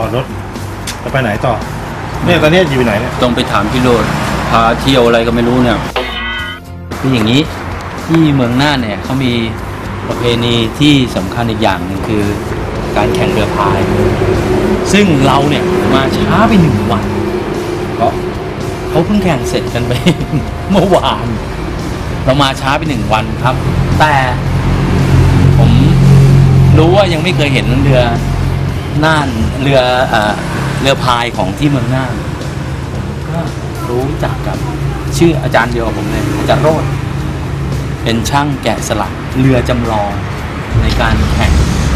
รถจะไปไหนต่อเนี่ยตอนนี้อยู่ไหนเนี่ยต้องไปถามพี่โรดพาเที่ยวอะไรก็ไม่รู้เนี่ยคืออย่างนี้ที่เมืองน่านเนี่ยเขามีประเพณีที่สำคัญอีกอย่างหนึ่งคือการแข่งเรือพายซึ่งเราเนี่ยมาช้าไป1 วันเพราะเขาเพิ่งแข่งเสร็จกันไป เมื่อวานเรามาช้าไป1 วันครับแต่ผมรู้ว่ายังไม่เคยเห็นเรือน่านเรือพายของที่เมืองน่านก็รู้จักกับชื่ออาจารย์เดียวกับผมเลยอาจารย์โรจน์เป็นช่างแกะสลักเรือจำลองในการแข่ง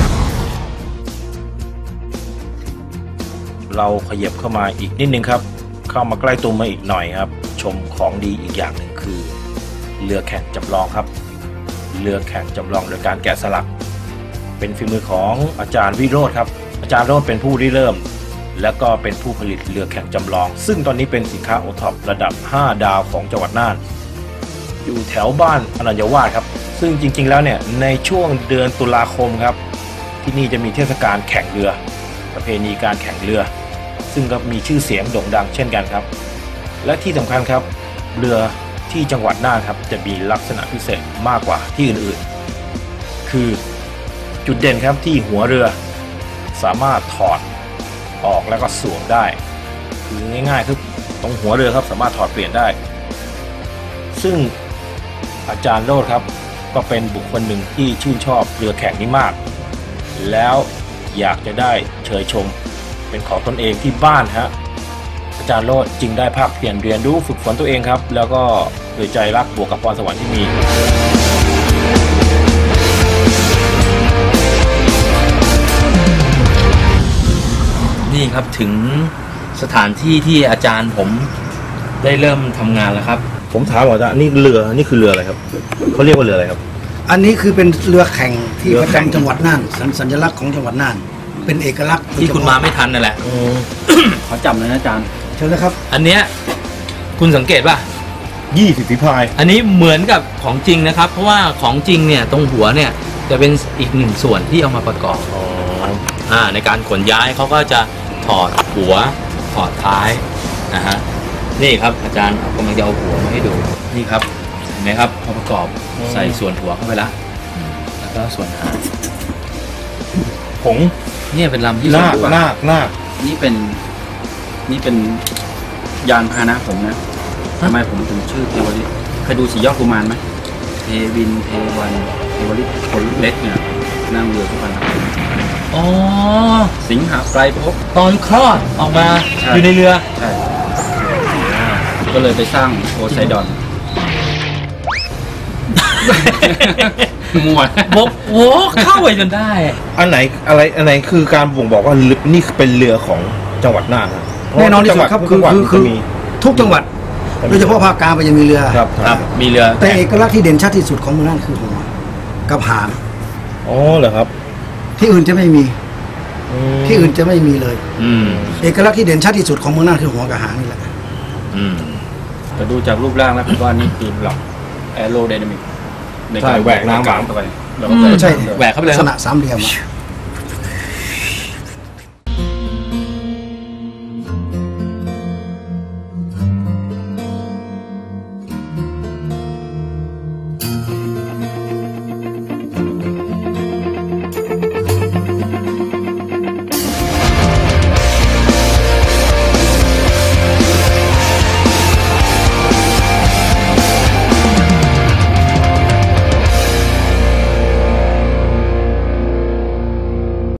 เราขยับเข้ามาอีกนิดนึงครับเข้ามาใกล้ตัวมาอีกหน่อยครับชมของดีอีกอย่างหนึ่งคือเรือแข่งจำลองครับเรือแข่งจำลองโดยการแกะสลักเป็นฝีมือของอาจารย์วิโรจน์ครับอาจารย์โรจน์เป็นผู้ริเริ่มและก็เป็นผู้ผลิตเรือแข่งจำลองซึ่งตอนนี้เป็นสินค้าโอท็อประดับ5 ดาวของจังหวัดน่านอยู่แถวบ้านอนัญญวาสครับซึ่งจริงๆแล้วเนี่ยในช่วงเดือนตุลาคมครับที่นี่จะมีเทศกาลแข่งเรือประเพณีการแข่งเรือซึ่งก็มีชื่อเสียงโด่งดังเช่นกันครับและที่สำคัญครับเรือที่จังหวัดน่านครับจะมีลักษณะพิเศษมากกว่าที่อื่นๆคือจุดเด่นครับที่หัวเรือสามารถถอดออกแล้วก็สวมได้คือง่ายๆคือตรงหัวเรือครับสามารถถอดเปลี่ยนได้ซึ่งอาจารย์โรจน์ครับก็เป็นบุคคลหนึ่งที่ชื่นชอบเรือแข่งนี้มากแล้วอยากจะได้เชยชมเป็นของตนเองที่บ้านฮะอาจารย์โรจน์จึงได้ภาคเพียรเรียนรู้ฝึกฝนตัวเองครับแล้วก็ด้วยใจรักบวกกับพรสวรรค์ที่มีนี่ครับถึงสถานที่ที่อาจารย์ผมได้เริ่มทำงานแล้วครับผมถามว่าอาจารย์นี่เรือนี่คือเรืออะไรครับเขาเรียกว่าเรืออะไรครับอันนี้คือเป็นเรือแข่งที่ประจำจังหวัดน่านสัญลักษณ์ของจังหวัดน่านเป็นเอกลักษณ์ที่คุณมาไม่ทันนั่นแหละเขาจำเลยนะอาจารย์เชิญเลยครับอันเนี้ยคุณสังเกตป่ะ 20 ฝีพายอันนี้เหมือนกับของจริงนะครับเพราะว่าของจริงเนี่ยตรงหัวเนี่ยจะเป็นอีก1 ส่วนที่เอามาประกอบในการขนย้ายเขาก็จะถอดหัวถอดท้ายนะฮะนี่ครับอาจารย์กำลังจะเอาหัวมาให้ดูนี่ครับเห็นไหมครับพอประกอบใส่ส่วนหัวเข้าไปแล้วก็ส่วนหางผงเนี่ยเป็นลำที่นาคนี่เป็นยานพาหนะผมนะทำไมผมถึงชื่อเทวฤทธิ์เคยดูสียอดกุมารไหมเทวินเทวันเทวฤทธิ์คนเล็กเนี่ยนั่งเรือทุกวันอ๋อสิงหาไกรภพตอนคลอดออกมาอยู่ในเรือใช่ก็เลยไปสร้างโพไซดอนมัวโอ้เข้าไปจนได้อันไหนคือการบ่งบอกว่านี่เป็นเรือของจังหวัดน่านแน่นอนที่สุดครับคือทุกจังหวัดโดยเฉพาะภาคกลางมันจะมีเรือครับมีเรือแต่เอกลักษณ์ที่เด่นชัดที่สุดของเมืองน่านคือหัวกับหางอ๋อเหรอครับที่อื่นจะไม่มีที่อื่นจะไม่มีเลยเอกลักษณ์ที่เด่นชัดที่สุดของเมืองน่านคือหัวกับหางนี่แหละแต่ดูจากรูปร่างแล้วผมว่านี่คือหลักแอโรไดนามิกในการแหวกน้ำเข้าไปใช่แหวกเข้าไปเลยลักษณะ3 เหลี่ยม